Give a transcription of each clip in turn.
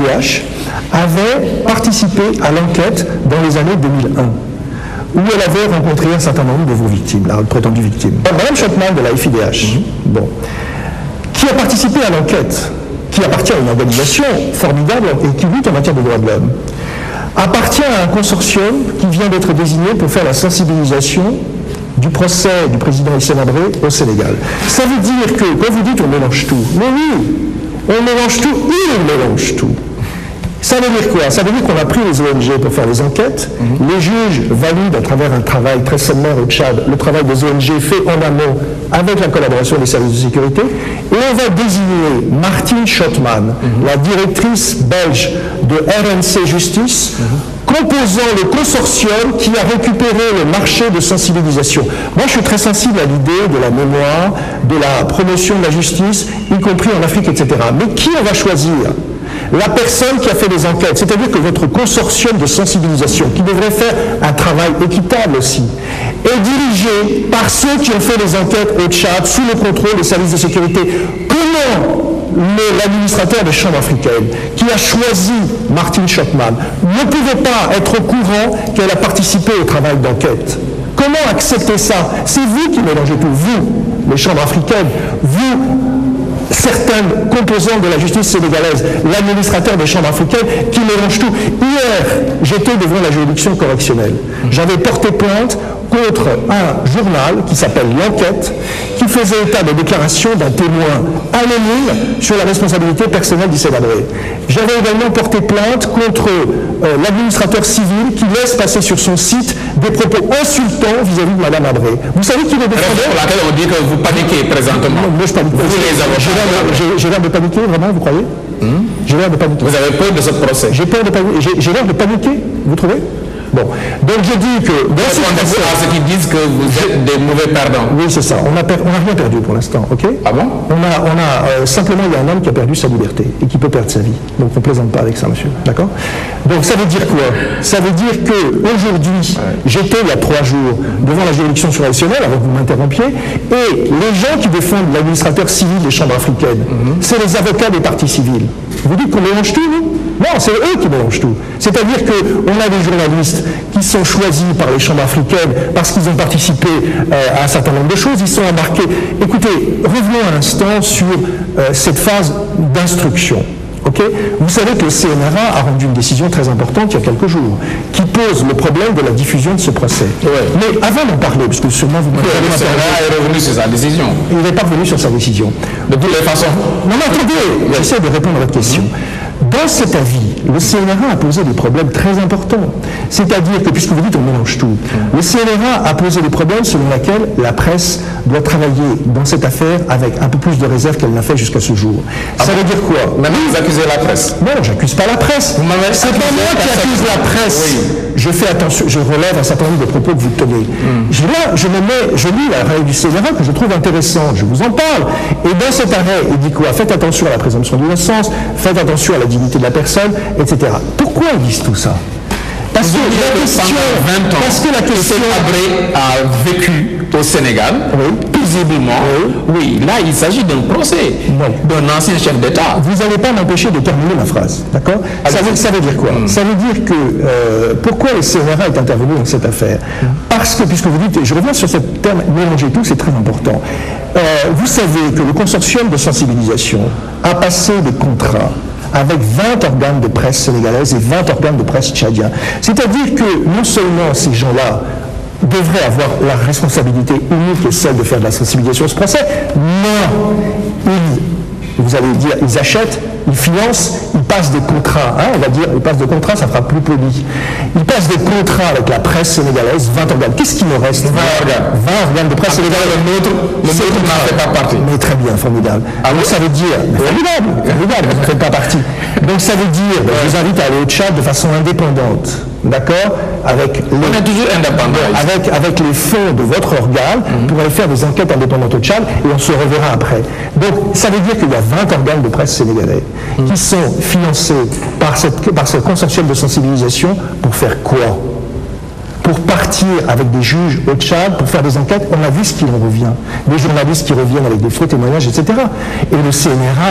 FIDH avait participé à l'enquête dans les années 2001, où elle avait rencontré un certain nombre de vos victimes, la prétendues victimes. Madame Schottmann de la FIDH, bon, qui a participé à l'enquête, qui appartient à une organisation formidable et qui lutte en matière de droits de l'homme, appartient à un consortium qui vient d'être désigné pour faire la sensibilisation du procès du président Hissène Habré au Sénégal. Ça veut dire que, quand vous dites on mélange tout, mais oui, on mélange tout, il mélange tout. Ça veut dire quoi? Ça veut dire qu'on a pris les ONG pour faire les enquêtes, les juges valident à travers un travail très sommaire au Tchad, le travail des ONG fait en amont avec la collaboration des services de sécurité, et on va désigner Martine Schottmann, la directrice belge de RNC Justice, composant le consortium qui a récupéré le marché de sensibilisation. Moi, je suis très sensible à l'idée de la mémoire, de la promotion de la justice, y compris en Afrique, etc. Mais qui on va choisir? La personne qui a fait les enquêtes, c'est-à-dire que votre consortium de sensibilisation, qui devrait faire un travail équitable aussi, est dirigé par ceux qui ont fait les enquêtes au Tchad, sous le contrôle des services de sécurité. Comment l'administrateur des chambres africaines, qui a choisi Martine Schottmann, ne pouvait pas être au courant qu'elle a participé au travail d'enquête? Comment accepter ça? C'est vous qui mélangez tout, vous, les chambres africaines, vous, certains composants de la justice sénégalaise, l'administrateur des chambres africaines, qui mélange tout. Hier, j'étais devant la juridiction correctionnelle. J'avais porté plainte contre un journal qui s'appelle L'Enquête, qui faisait état de déclarations d'un témoin anonyme sur la responsabilité personnelle d'Hissène Habré. J'avais également porté plainte contre l'administrateur civil qui laisse passer sur son site des propos insultants vis-à-vis de Mme Habré. Vous savez qui le défendait? Pour laquelle on dit que vous paniquez présentement. Non, moi je panique. J'ai l'air de paniquer, vraiment, vous croyez? J'ai l'air de paniquer. Vous avez peur de ce procès? J'ai peur de paniquer. J'ai l'air de paniquer, vous trouvez? Bon, donc je dis que... Dans ce contexte, à ceux qui disent que vous êtes des mauvais perdants. Oui, c'est ça. On n'a rien perdu pour l'instant, ok? Ah bon? Simplement, il y a un homme qui a perdu sa liberté et qui peut perdre sa vie. Donc on ne plaisante pas avec ça, monsieur. D'accord? Donc ça veut dire quoi? Ça veut dire qu'aujourd'hui, j'étais il y a 3 jours devant la juridiction surréactionnelle, avant que vous m'interrompiez, et les gens qui défendent l'administrateur civil des chambres africaines, c'est les avocats des partis civils. Vous dites qu'on mélange tout, nous? Non, c'est eux qui mélangent tout. C'est-à-dire qu'on a des journalistes qui sont choisis par les chambres africaines parce qu'ils ont participé à un certain nombre de choses, ils sont embarqués. Écoutez, revenons un instant sur cette phase d'instruction. Okay, vous savez que le CNRA a rendu une décision très importante il y a quelques jours, qui pose le problème de la diffusion de ce procès. Mais avant d'en parler, parce que sûrement vous m'avez le CNRA est revenu sur sa décision. Il n'est pas revenu sur sa décision. De toutes les façons. Non, mais attendez, j'essaie de répondre à votre question. Dans cet avis, le CNRA a posé des problèmes très importants. C'est-à-dire que, puisque vous dites on mélange tout, le CNRA a posé des problèmes selon lesquels la presse doit travailler dans cette affaire avec un peu plus de réserve qu'elle n'a fait jusqu'à ce jour. Ça veut dire quoi? Maintenant, vous accusez la presse. Non, j'accuse pas la presse. C'est pas moi qui accuse la presse. Oui. Je fais attention, je relève un certain nombre de propos que vous tenez. Je lis l'arrêt du CNRA que je trouve intéressant, je vous en parle. Et dans cet arrêt, il dit quoi? Faites attention à la présomption d'innocence, faites attention à la dignité de la personne, etc. Pourquoi ils disent tout ça? Parce que la question Habré a vécu au Sénégal, paisiblement. Oui, là il s'agit d'un procès d'un ancien chef d'État. Vous n'allez pas m'empêcher de terminer ma phrase, d'accord? Ça veut dire quoi? Ça veut dire que pourquoi le CNRA est intervenu dans cette affaire? Parce que, puisque vous dites, et je reviens sur ce terme mélanger tout, c'est très important. Vous savez que le consortium de sensibilisation a passé des contrats avec 20 organes de presse sénégalaises et 20 organes de presse tchadiens. C'est-à-dire que non seulement ces gens-là devraient avoir la responsabilité unique et celle de faire de la sensibilisation à ce procès, mais vous allez dire, ils achètent, ils financent, ils passent des contrats, on va dire, ils passent des contrats, ça fera plus poli. Ils passent des contrats avec la presse sénégalaise, 20 organes. Qu'est-ce qui nous reste? 20 organes de presse sénégalaise. Le nôtre n'en fait pas partie. Mais très bien, formidable. Donc ça veut dire, formidable, vous n'en faites pas partie. Donc ça veut dire, je vous invite à aller au Tchad de façon indépendante, d'accord? On est toujours indépendant. Avec les fonds de votre organe, pour aller faire des enquêtes indépendantes au Tchad, et on se reverra après. Donc ça veut dire qu'il y a 20 organes de presse sénégalais qui sont financés par ce consortium de sensibilisation pour faire quoi? Pour partir avec des juges au Tchad, pour faire des enquêtes. On a vu ce qu'il en revient. Des journalistes qui reviennent avec des faux témoignages, etc. Et le CNRA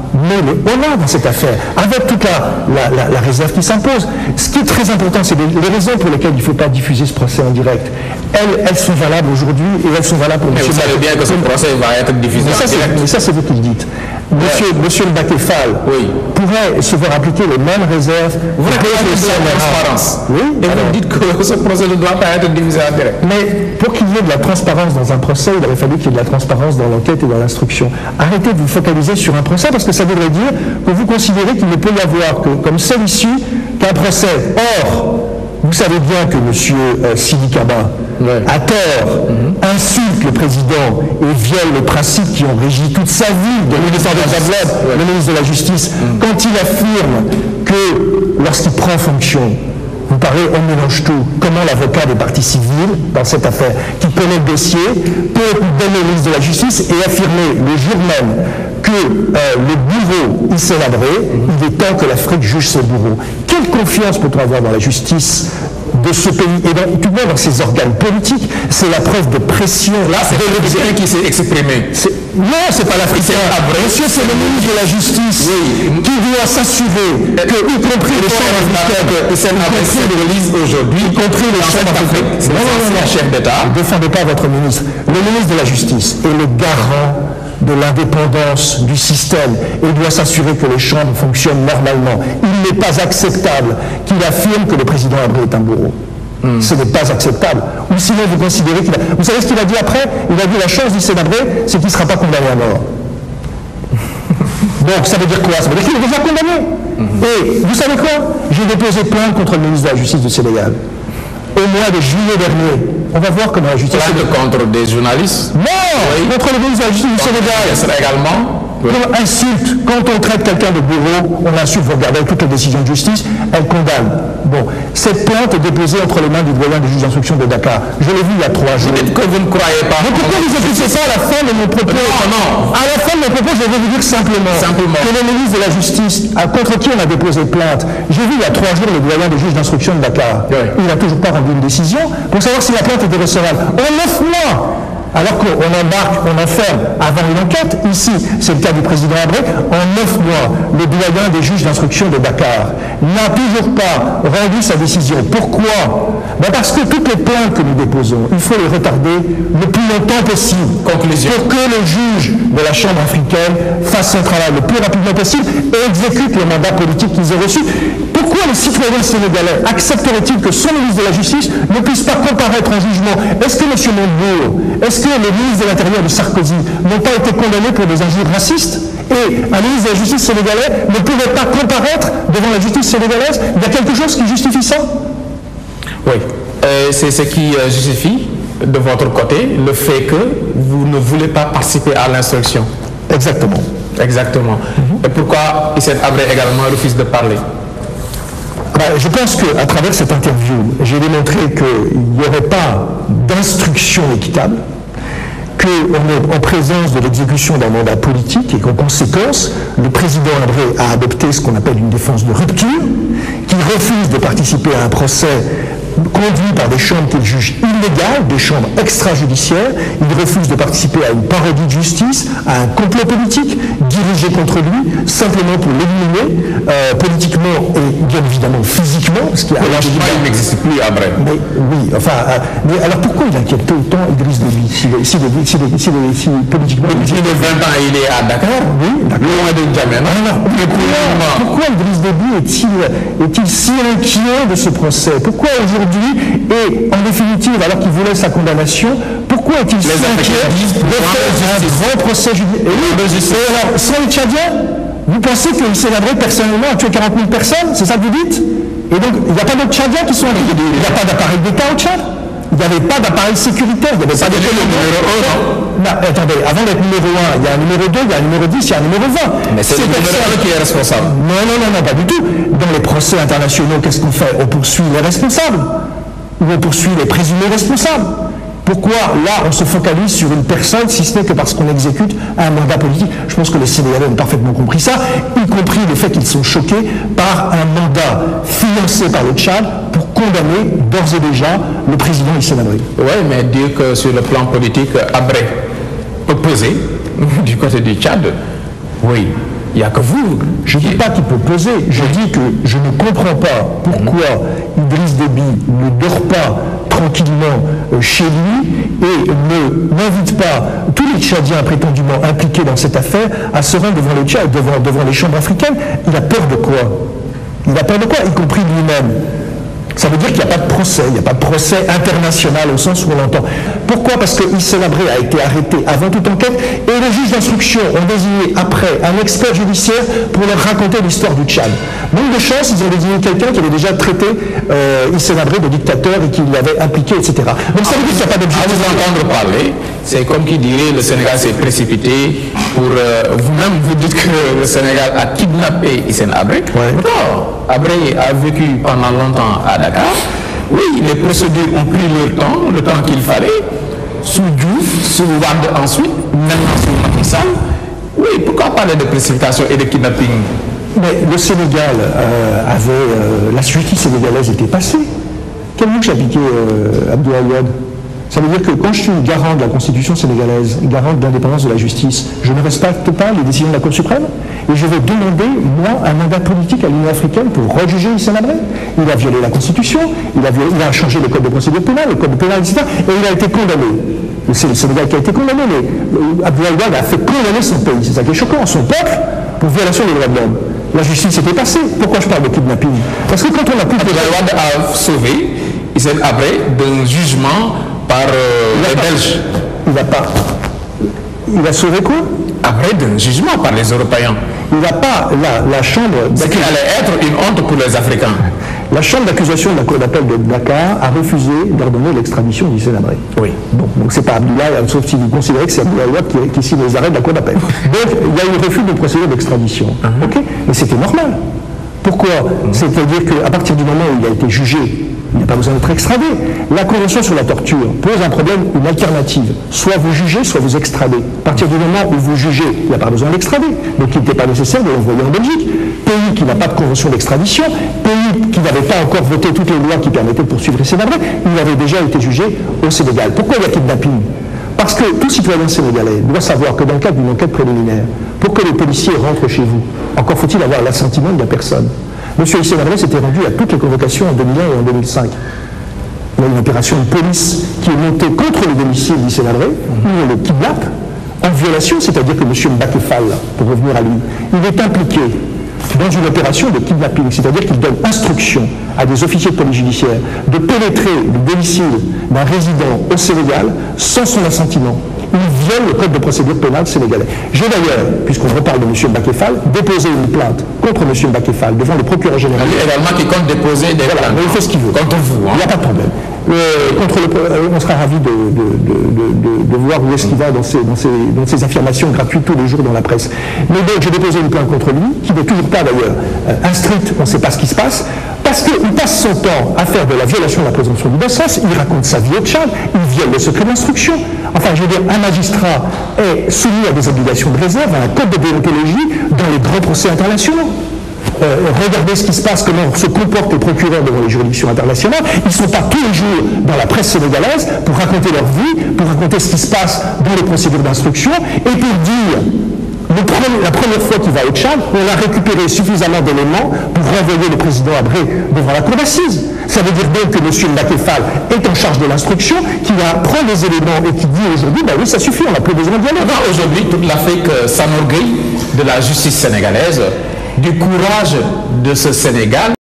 mais le honneur dans cette affaire, avec toute la réserve qui s'impose. Ce qui est très important, c'est les raisons pour lesquelles il ne faut pas diffuser ce procès en direct. Elles sont valables aujourd'hui et elles sont valables pour M. Vous savez bien que ce procès va être diffusé en direct. Mais ça, c'est vous qui le dites. Monsieur le Bakefal pourrait se voir appliquer les mêmes réserves. Vous réclamez de la transparence. Oui. Et vous dites que ce procès ne doit pas être diffusé en direct. Mais pour qu'il y ait de la transparence dans un procès, il aurait fallu qu'il y ait de la transparence dans l'enquête et dans l'instruction. Arrêtez de vous focaliser sur un procès parce que ça voudrait dire que vous considérez qu'il ne peut y avoir que, comme seule issue, qu'un procès. Or, vous savez bien que M. Sidi Kaba, à tort, insulte le président et viole les principes qui ont régi toute sa vie de le ministre de la Justice, quand il affirme que lorsqu'il prend fonction, vous parlez, on mélange tout. Comment l'avocat des parties civiles, dans cette affaire, qui connaît le dossier, peut donner au ministre de la Justice et affirmer le jour même que le bourreau il s'est labré, il est temps que l'Afrique juge ses bourreaux. Quelle confiance peut-on avoir dans la justice de ce pays et tout le monde dans ses organes politiques? C'est la preuve de pression. Là, c'est l'Africain qui s'est exprimé. Non, c'est pas l'Africain. Monsieur, c'est le ministre de la Justice qui doit s'assurer que, y compris les chambres aujourd'hui, y compris les chambres d'Afrique, c'est un chef d'État. Ne défendez pas votre ministre. Le ministre de la Justice est le garant de l'indépendance du système et doit s'assurer que les chambres fonctionnent normalement. Il n'est pas acceptable qu'il affirme que le président Abré est un bourreau. Ce n'est pas acceptable. Ou sinon vous considérez qu'il a... Vous savez ce qu'il a dit après? Il a dit la chance du Sénabré, c'est qu'il ne sera pas condamné à mort. Donc ça veut dire quoi? Ça veut dire qu'il est déjà condamné. Et vous savez quoi? J'ai déposé plainte contre le ministre de la Justice du Sénégal. Au mois de juillet dernier. On va voir comment la justice... Plainte contre des journalistes? Non, contre le ministre de la Justice du Sénégal. Également. Insulte. Quand on traite quelqu'un de bourreau, on insulte. Vous regardez toutes les décisions de justice, elle condamne. Bon, cette plainte est déposée entre les mains du doyen des juges d'instruction de Dakar. Je l'ai vu il y a 3 jours. Peut-être que vous ne croyez pas. Mais pourquoi vous écoutez ça à la fin de mon propos? Non. À la fin de mon propos, je vais vous dire simplement que le ministre de la Justice, contre qui on a déposé plainte, j'ai vu il y a 3 jours le doyen des juges d'instruction de Dakar. Il n'a toujours pas rendu une décision pour savoir si la plainte était recevable. En 9 mois, alors qu'on embarque, on enferme avant une enquête, ici, c'est le cas du président Abré, en 9 mois, le doyen des juges d'instruction de Dakar n'a toujours pas rendu sa décision. Pourquoi? Parce que toutes les plaintes que nous déposons, il faut les retarder le plus longtemps possible. Conclusion. Pour que le juge de la Chambre africaine fasse son travail le plus rapidement possible et exécute le mandat politique qu'ils ont reçu. Pourquoi les citoyens sénégalais accepteraient-ils que son ministre de la Justice ne puisse pas comparaître en jugement? Est-ce que M. Montebourg, est-ce que les ministres de l'Intérieur de Sarkozy n'ont pas été condamnés pour des injures racistes? Et un ministre de la Justice sénégalais ne pouvait pas comparaître devant la justice sénégalaise? Il y a quelque chose qui justifie ça? Oui. C'est ce qui justifie, de votre côté, le fait que vous ne voulez pas participer à l'instruction. Exactement. Exactement. Et pourquoi Hissène Habré également refuse de parler? Je pense qu'à travers cette interview, j'ai démontré qu'il n'y aurait pas d'instruction équitable, qu'on est en présence de l'exécution d'un mandat politique et qu'en conséquence, le président Habré a adopté ce qu'on appelle une défense de rupture, qu'il refuse de participer à un procès conduit par des chambres qu'il juge illégales, des chambres extrajudiciaires. Il refuse de participer à une parodie de justice, à un complot politique dirigé contre lui, simplement pour l'éliminer politiquement et bien évidemment physiquement. Parce qu'il il n'existe plus à Brest. Mais oui, enfin, mais alors pourquoi il inquiète autant Idriss Déby si politiquement... Depuis 20 ans, il est à Dakar, oui, loin de Djamena. Pourquoi Idriss Déby est-il si inquiet de ce procès? Pourquoi aujourd'hui, et en définitive, alors qu'il voulait sa condamnation, pourquoi est-il si inquiet de faire un grand procès judiciaire? Et alors, sans les Tchadiens, vous pensez que Hissène Habré, personnellement, a tué 40 000 personnes? C'est ça que vous dites? Et donc, il n'y a pas d'autres Tchadiens qui sont impliqués? Il n'y a pas d'appareil d'État au Tchad? Il n'y avait pas d'appareil sécuritaire, il n'y avait pas de numéro 1. Non, attendez, avant d'être numéro 1, il y a un numéro 2, il y a un numéro 10, il y a un numéro 20. Mais c'est le numéro 1 qui est responsable. Non, pas du tout. Dans les procès internationaux, qu'est-ce qu'on fait? On poursuit les responsables. Ou on poursuit les présumés responsables. Pourquoi là on se focalise sur une personne, si ce n'est que parce qu'on exécute un mandat politique? Je pense que les Sénégalais ont parfaitement compris ça, y compris le fait qu'ils sont choqués par un mandat financé par le Tchad pour condamner d'ores et déjà le président Hissène Habré. Oui, mais dire que sur le plan politique, Habré peut peser du côté du Tchad, oui. Il n'y a que vous. Je ne dis pas qu'il peut peser, je dis que je ne comprends pas pourquoi Idriss Déby ne dort pas tranquillement chez lui et ne n'invite pas tous les Tchadiens prétendument impliqués dans cette affaire à se rendre devant le Tchad, devant les chambres africaines. Il a peur de quoi? Il a peur de quoi, y compris lui-même? Ça veut dire qu'il n'y a pas de procès, il n'y a pas de procès international au sens où on l'entend. Pourquoi? Parce que Hissène Habré a été arrêté avant toute enquête et les juges d'instruction ont désigné après un expert judiciaire pour leur raconter l'histoire du Tchad. Donc de chance, ils ont désigné quelqu'un qui avait déjà traité Hissène Habré de dictateur et qui l'avait impliqué, etc. Donc ça veut dire qu'il n'y a pas d'objectif. À vous entendre parler, c'est comme qui dirait le Sénégal s'est précipité pour... vous-même, vous dites que le Sénégal a kidnappé Hissène Habré. Ouais. Non, Habré a vécu pendant longtemps à Dakar. Oui, les procédures ont pris le temps qu'il fallait, sous Diouf, sous Wade ensuite, maintenant sous Macky Sall. Oui, pourquoi parler de précipitation et de kidnapping? Mais le Sénégal la justice sénégalaise était passée. Quel mot que j'appliquais Abdoulaye Wade? Ça veut dire que quand je suis garant de la Constitution sénégalaise, garant de l'indépendance de la justice, je ne respecte pas les décisions de la Cour suprême et je vais demander, moi, un mandat politique à l'Union africaine pour rejuger Hissène Habré. Il a violé la Constitution, il a changé le code de procédure pénale, le code pénal, etc. Et il a été condamné. C'est le Sénégal qui a été condamné, mais Abdoulaye Wade a fait condamner son pays. C'est ça qui est choquant, son peuple, pour violation des droits de l'homme. La justice était passée. Pourquoi je parle de kidnapping? Parce que quand on a plus de... Abdoulaye Wade a sauvé Hissène Habré d'un jugement par les Belges. Il a sauvé quoi? Après d'un jugement par les Européens. Il n'a pas la chambre... Ce qui allait être une honte pour les Africains. La chambre d'accusation de la Cour d'appel de Dakar a refusé d'ordonner l'extradition d'Hissène Habré. Oui. Bon, donc c'est pas Abdoulaye, sauf si vous considérez que c'est Abdoulaye Wade qui signe les arrêts de la Cour d'appel. Donc il y a eu refus de procédure d'extradition. Ok. Mais c'était normal. Pourquoi? C'est-à-dire qu'à partir du moment où il a été jugé, il n'y a pas besoin d'être extradé. La Convention sur la torture pose un problème, une alternative. Soit vous jugez, soit vous extradez. À partir du moment où vous jugez, il n'y a pas besoin d'extrader. Donc il n'était pas nécessaire de l'envoyer en Belgique. Pays qui n'a pas de convention d'extradition, pays qui n'avait pas encore voté toutes les lois qui permettaient de poursuivre Hissène Habré, il avait déjà été jugé au Sénégal. Pourquoi il y a kidnapping? Parce que tout citoyen sénégalais doit savoir que dans le cadre d'une enquête préliminaire, pour que les policiers rentrent chez vous, encore faut-il avoir l'assentiment de la personne. Monsieur Hissène Habré s'était rendu à toutes les convocations en 2001 et en 2005. Il y a une opération de police qui est montée contre le domicile d'Hissène Habré, où on le kidnappe en violation, c'est-à-dire que monsieur Mbacké Fall, pour revenir à lui, il est impliqué dans une opération de kidnapping, c'est-à-dire qu'il donne instruction à des officiers de police judiciaire de pénétrer le domicile d'un résident au Sénégal sans son assentiment. Il viole le code de procédure pénale sénégalais. J'ai d'ailleurs, puisqu'on reparle de M. Mbacké Fall, déposé une plainte contre M. Mbacké Fall devant le procureur général. Lui également qui compte déposer des plaintes. Mais il fait ce qu'il veut. Contre vous. Il n'y a pas de problème. On sera ravis de voir où est-ce qu'il va dans ses affirmations gratuites tous les jours dans la presse. Mais donc j'ai déposé une plainte contre lui, qui n'est toujours pas d'ailleurs instruite, on ne sait pas ce qui se passe, parce qu'il passe son temps à faire de la violation de la présomption d'innocence, il raconte sa vie au Tchad, il viole le secret d'instruction. Enfin, je veux dire, un magistrat est soumis à des obligations de réserve, à un code de déontologie dans les grands procès internationaux. Regardez ce qui se passe, comment se comportent les procureurs devant les juridictions internationales. Ils ne sont pas tous les jours dans la presse sénégalaise pour raconter leur vie, pour raconter ce qui se passe dans les procédures d'instruction, et pour dire, la première fois qu'il va au Tchad, on a récupéré suffisamment d'éléments pour renvoyer le président Habré devant la cour d'assises. Ça veut dire donc que M. Mbacké Fall est en charge de l'instruction, qui va prendre les éléments et qui dit aujourd'hui, ben oui, ça suffit, on n'a plus besoin de dialogue. Aujourd'hui, toute l'Afrique s'enorgueille de la justice sénégalaise, du courage de ce Sénégal.